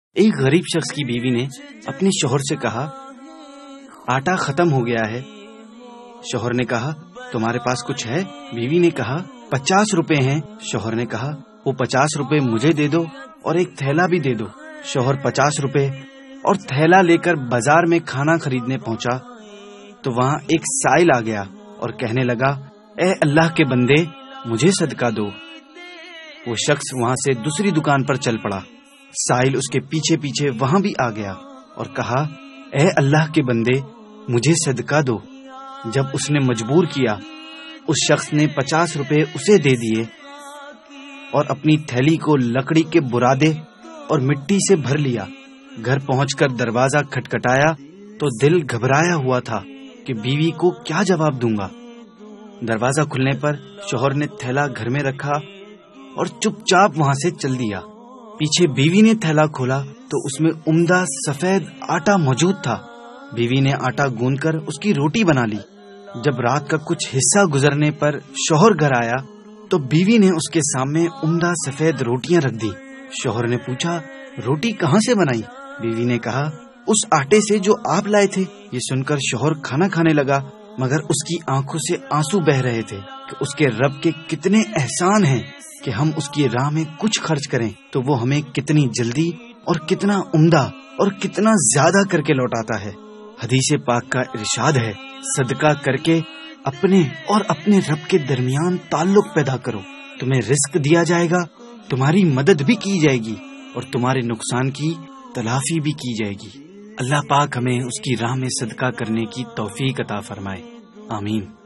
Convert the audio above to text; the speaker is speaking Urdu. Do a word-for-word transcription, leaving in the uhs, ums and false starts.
ایک غریب شخص کی بیوی نے اپنے شوہر سے کہا آٹا ختم ہو گیا ہے۔ شوہر نے کہا تمہارے پاس کچھ ہے؟ بیوی نے کہا پچاس روپے ہیں۔ شوہر نے کہا وہ پچاس روپے مجھے دے دو اور ایک تھیلا بھی دے دو۔ شوہر پچاس روپے اور تھیلا لے کر بازار میں کھانا خریدنے پہنچا تو وہاں ایک سائل آ گیا اور کہنے لگا اے اللہ کے بندے مجھے صدقہ دو۔ وہ شخص وہاں سے دوسری دکان پر چل پڑا۔ سائل اس کے پیچھے پیچھے وہاں بھی آ گیا اور کہا اے اللہ کے بندے مجھے صدقہ دو۔ جب اس نے مجبور کیا اس شخص نے پچاس روپے اسے دے دیے اور اپنی تھیلی کو لکڑی کے برادے اور مٹی سے بھر لیا۔ گھر پہنچ کر دروازہ کھٹکھٹایا تو دل گھبرایا ہوا تھا کہ بیوی کو کیا جواب دوں گا۔ دروازہ کھلنے پر شوہر نے تھیلا گھر میں رکھا اور چپ چاپ وہاں سے چل دیا۔ پیچھے بیوی نے تھیلا کھولا تو اس میں عمدہ سفید آٹا موجود تھا۔ بیوی نے آٹا گوندھ کر اس کی روٹی بنا لی۔ جب رات کا کچھ حصہ گزرنے پر شوہر گھر آیا تو بیوی نے اس کے سامنے عمدہ سفید روٹیاں رکھ دی۔ شوہر نے پوچھا روٹی کہاں سے بنائی؟ بیوی نے کہا اس آٹے سے جو آپ لائے تھے۔ یہ سن کر شوہر کھانا کھانے لگا مگر اس کی آنکھوں سے آنسو بہ رہے تھے کہ اس کے رب کے کتنے احسان ہیں کہ ہم اس کی راہ میں کچھ خرچ کریں تو وہ ہمیں کتنی جلدی اور کتنا عمدہ اور کتنا زیادہ کر کے لوٹاتا ہے۔ حدیث پاک کا ارشاد ہے صدقہ کر کے اپنے اور اپنے رب کے درمیان تعلق پیدا کرو، تمہیں رزق دیا جائے گا، تمہاری مدد بھی کی جائے گی اور تمہارے نقصان کی تلافی بھی کی جائے گی۔ اللہ پاک ہمیں اس کی راہ میں صدقہ کرنے کی توفیق عطا فرمائے، آمین۔